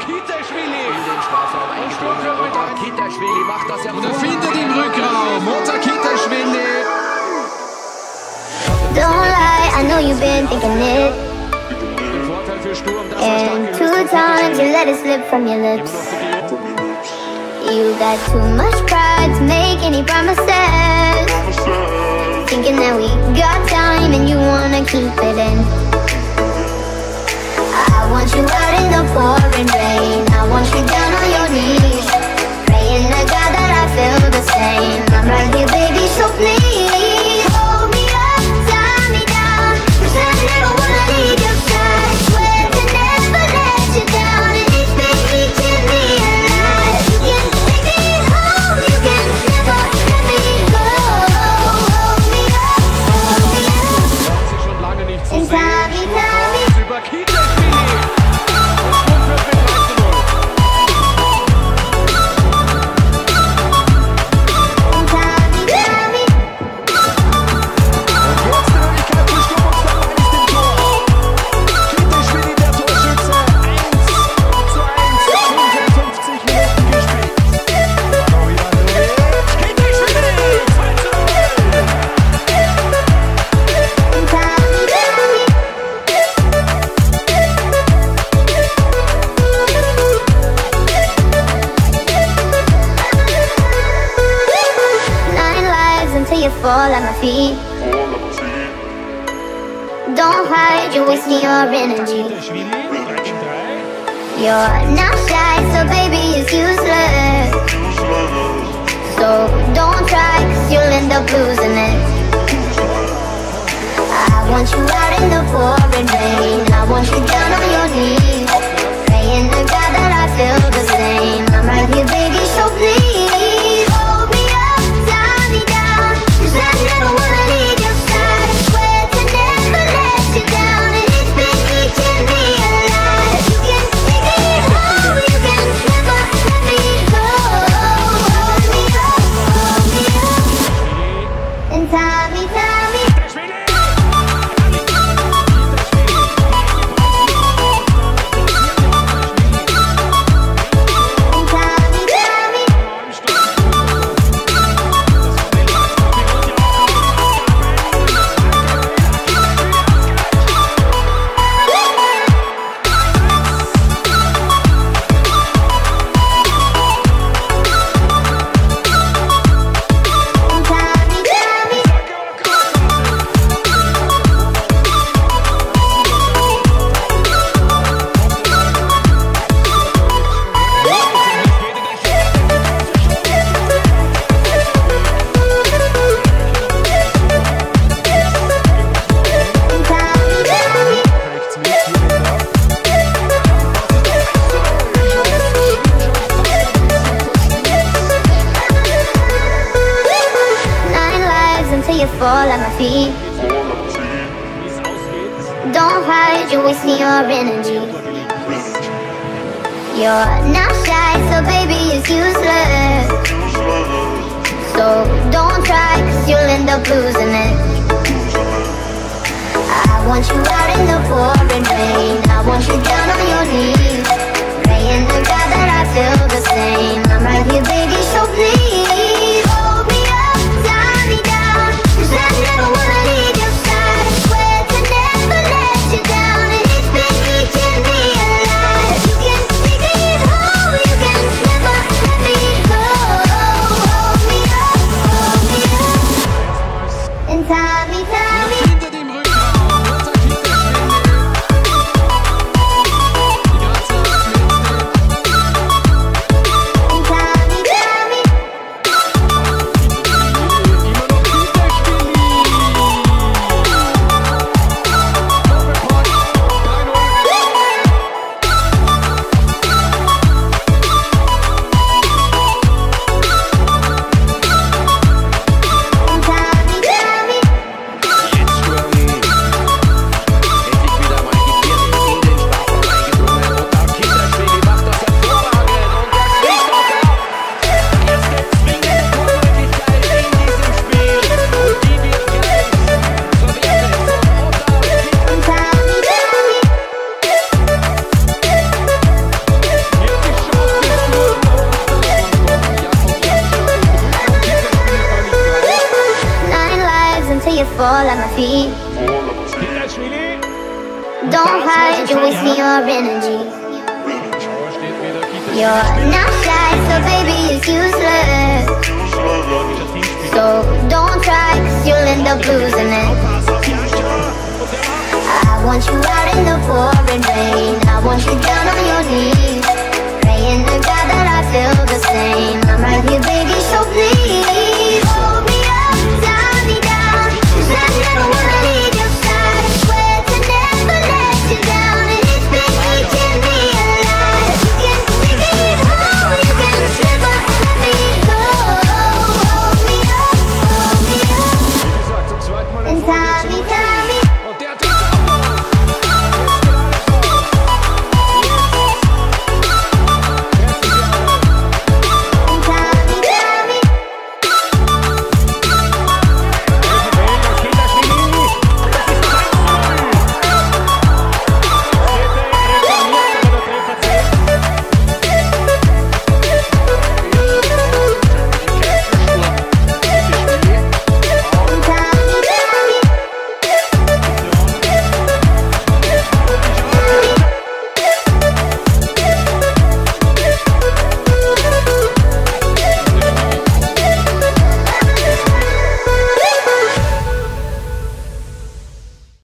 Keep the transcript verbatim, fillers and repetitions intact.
Okitaschwili in den Strafraum eingedrungen. Okitaschwili macht das ja. Und er findet im Rückraum. Okitaschwili. Don't lie, I know you've been thinking it. And two times you let it slip from your lips. You got too much pride to make any promises. Thinking that we got time and you wanna keep it in. I want you out in the pouring rain. I want you down on your knees, praying to God that I feel the same. I'm right here, baby, so please hold me up, tie me down, 'cause I never wanna leave your side. Swear to never let you down, and if baby keep me alive. You can take me home, you can never let me go. Hold me up, hold me up, and tie me, tie me. Über Okitaschwili. You fall at my feet. Don't hide, you're wasting your energy. You're not shy, so baby it's useless. So don't try, 'cause you'll end up losing it. I want you out in the pouring rain. I want you down on your knees, praying to God that I feel the same. I'm right here, baby, so please hold me up, tie me down, 'cause I never wanna leave your side. Swear to never let you down, and if baby keep me alive. You can take me home, you can never let me go. Hold me up, hold me up, and tie me, tie me. You fall at my feet. Don't hide, you're wasting your energy. You're not shy, so baby it's useless. So don't try, 'cause you'll end up losing it. I want you out in the pouring rain. I want you down on your knees, praying to God that I feel the same. I'm right here, baby, so please hold me up, tie me down, 'cause I never wanna leave your side. Swear to never let you down, and if baby keep me alive. You can take me home, you can never let me go. Hold me up, hold me up, and tie me, tie me. Findet im Rückraum. Okitaschwili. Die ganze Zeit mit. And tie me, tie me. at my feet. Kitaschwili. Don't hide, you're wasting your energy. Steht wieder Kitaschwili. You're not shy, so baby it's useless. So don't try, cause you'll end up losing it. I want you out in the pouring rain. I want you down